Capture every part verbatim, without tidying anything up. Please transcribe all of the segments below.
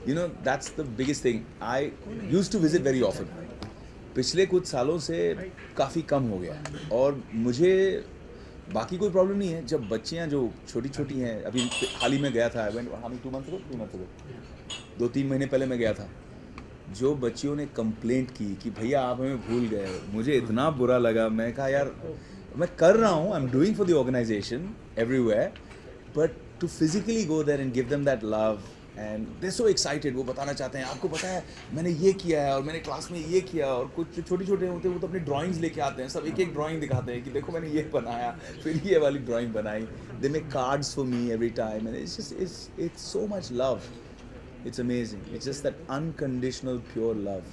You know, that's the biggest thing. I used to visit very often. पिछले कुछ सालों से काफ़ी कम हो गया और मुझे बाकी कोई प्रॉब्लम नहीं है. जब बच्चियां जो छोटी छोटी हैं, अभी हाल ही में गया था, I went how two months ago two months ago दो तीन महीने पहले मैं गया था. जो बच्चियों ने कंप्लेंट की कि भैया आप हमें भूल गए, मुझे इतना बुरा लगा. मैं कहा यार मैं कर रहा हूँ, I am doing for the organisation everywhere, but to physically go there and give them that love and they so excited. वो बताना चाहते हैं आपको पता है मैंने ये किया है और मैंने क्लास में ये किया. और कुछ छोटे छोटे होते हैं वो तो अपनी ड्राइंग्स लेके आते हैं, सब एक एक ड्राइंग दिखाते हैं कि देखो मैंने ये बनाया, फिर ये वाली ड्राइंग बनाई. They make cards for me every time and it's just it's it's so much love. It's amazing. It's just that unconditional, pure love.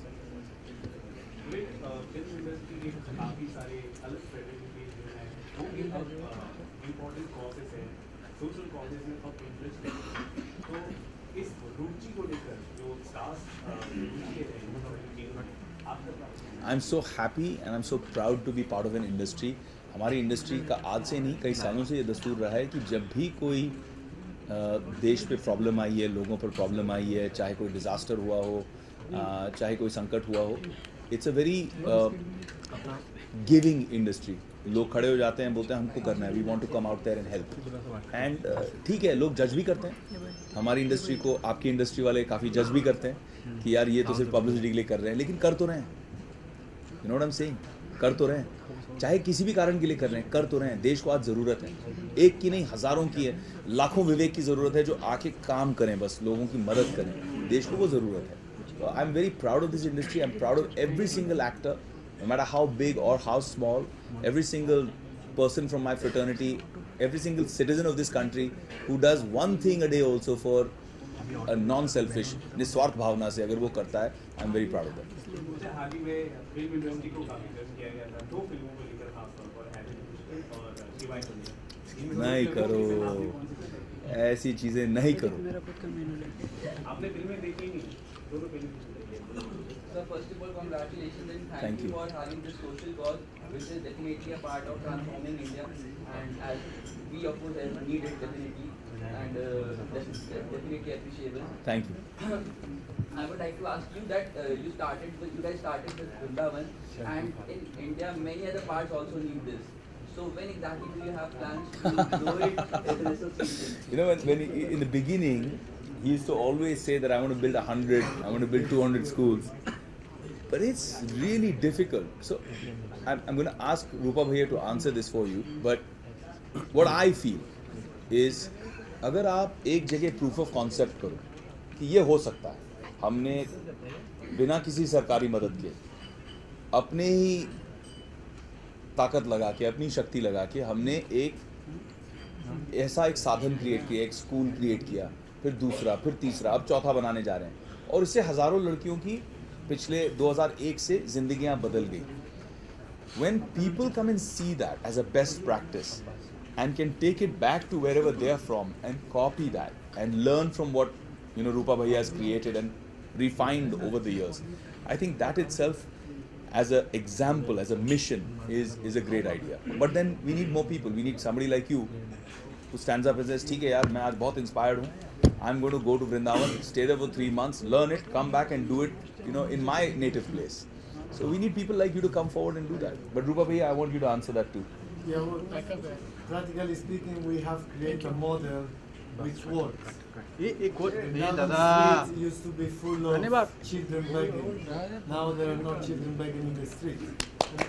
I'm so happy and I'm so proud to be part of an industry. हमारी industry का आज से नहीं कई सालों से ये दस्तूर रहा है कि जब भी कोई देश पे प्रॉब्लम आई है, लोगों पर प्रॉब्लम आई है, चाहे कोई डिज़ास्टर हुआ हो, चाहे कोई संकट हुआ हो, it's a very giving industry. लोग खड़े हो जाते हैं, बोलते हैं हमको करना है, we want to come out there and help. And ठीक है, लोग जज भी करते हैं हमारी इंडस्ट्री को. आपकी इंडस्ट्री वाले काफ़ी जज भी करते हैं कि यार ये तो सिर्फ पब्लिसिटी के लिए कर रहे हैं, लेकिन कर तो रहे हैं. You know what I am saying, कर तो रहे हैं. चाहे किसी भी कारण के लिए कर रहे हैं, कर तो रहे हैं. देश को आज ज़रूरत है, एक की नहीं हज़ारों की है, लाखों विवेक की ज़रूरत है जो आके काम करें, बस लोगों की मदद करें. देश को वो ज़रूरत है. I am very proud of this industry. I am proud of every single actor, no matter how big or how small, every single person from my fraternity, every single citizen of this country who does one thing a day also for a non-selfish, निस्वार्थ भावना से अगर वो करता है, I am very proud of that. हाल ही में film industry को काफी जज किया गया था दो फिल्मों को लेकर, खासतौर पर हैरी और शिवाय को. नहीं करो ऐसी चीजें, नहीं करो. आपने फिल्में देखी नहीं, दोनों फिल्में. Sir, first of all, congratulations and thank, Thank you you. for having this social cause, which is definitely a part of transforming India, and as we of course need it definitely, and uh, that is definitely appreciable. Thank you. I would like to ask you that uh, you started with, you guys started with Vrindavan, and in India many other parts also need this. So when exactly do you have plans to do it as an association? You know, when, when he, in the beginning, he used to always say that I want to build a hundred, I want to build two hundred schools. But it's really difficult. So I'm, I'm going to ask Rupa Bhaiya to answer this for you. But what I feel is, अगर आप एक जगह proof of concept करो कि ये हो सकता है, हमने बिना किसी सरकारी मदद के अपने ही ताकत लगा के, अपनी शक्ति लगा के हमने एक ऐसा एक साधन क्रिएट किया, एक स्कूल क्रिएट किया, फिर दूसरा, फिर तीसरा, अब चौथा बनाने जा रहे हैं. और इससे हज़ारों लड़कियों की पिछले दो हज़ार एक से जिंदगियां बदल गई. When people come and see that as a best practice and can take it back to wherever they are from and copy that and learn from what, you know, Rupa Bhaiya has created and refined over the years, I think that itself as an example, as a mission is is a great idea. But then we need more people. We need somebody like you who stands up and says, ठीक है यार, मैं आज बहुत inspired हूँ, I'm going to go to Vrindavan, stay there for three months, learn it, come back and do it, you know, in my native place. So we need people like you to come forward and do that. But Rupa Bhaiya, I want you to answer that too. Yeah, well, practically speaking, we have created a model which works. Vrindavan street used to be full of children begging. Now there are no children begging in the street.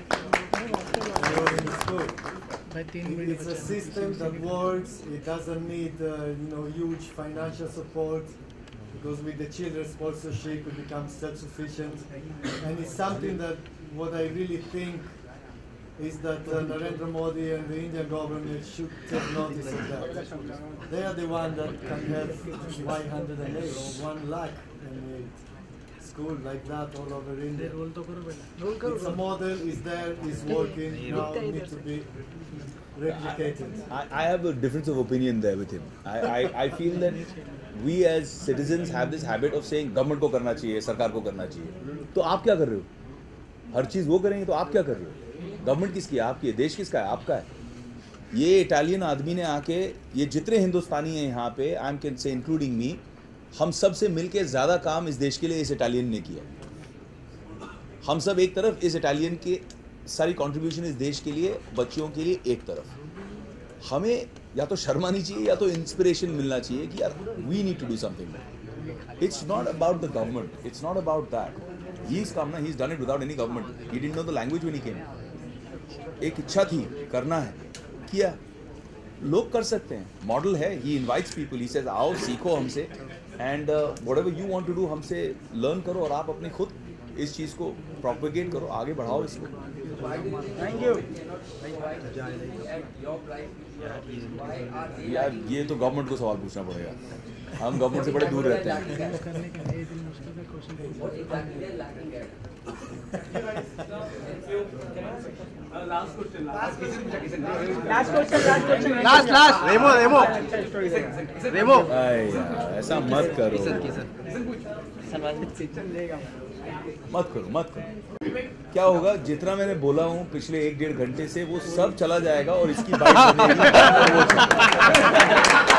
They are in the school. It's a system that works. It doesn't need, uh, you know, huge financial support, because with the children's sponsorship, we become self-sufficient. And it's something that what I really think is that uh, Narendra Modi and the Indian government should take notice of that. They are the one that can have five hundred eight or one lakh and eight school like that all over India. It's a model, is there, is working, now need to be replicated. I, I have a difference of opinion there with him. I, I, I feel that we as citizens have this habit of saying government को करना चाहिए, सरकार को करना चाहिए. तो आप क्या कर रहे हो? हर चीज़ वो करेंगे तो आप क्या कर रहे हो? गवर्नमेंट किसकी है? आपकी है. देश किसका है? आपका है. ये इटालियन आदमी ने आके, ये जितने हिंदुस्तानी हैं यहाँ पे, I am can say including me, हम सब से मिलके ज़्यादा काम इस देश के लिए इस इटालियन ने किया। हम सब एक तरफ, इस इटालियन के सारी कंट्रीब्यूशन इस देश के लिए, बच्चियों के लिए एक तरफ। हमें या तो शर्म आनी चाहिए या तो इंस्पिरेशन मिलना चाहिए कि यार we need to do something. It's not about the government, it's not about that. He is come ना, he is done it without any government. He didn't know the language when he came. एक इच्छा थी, करना है, किया। लोग कर सकते हैं, मॉडल है। He invites people, he says आओ सीखो हमसे, and whatever you want to do हमसे लर्न करो, और आप अपनी खुद इस चीज़ को प्रोपेगेट करो, आगे बढ़ाओ इसको। Thank you. यार ये तो गवर्नमेंट को सवाल पूछना पड़ेगा, हम गवर्नमेंट से बड़े दूर रहते हैं। Last question last last Remo Remo Remo अरे यार ऐसा मत करो, मत करो मत करो। क्या होगा, जितना मैंने बोला हूँ पिछले एक डेढ़ घंटे से वो सब चला जाएगा और इसकी बात बनेगी।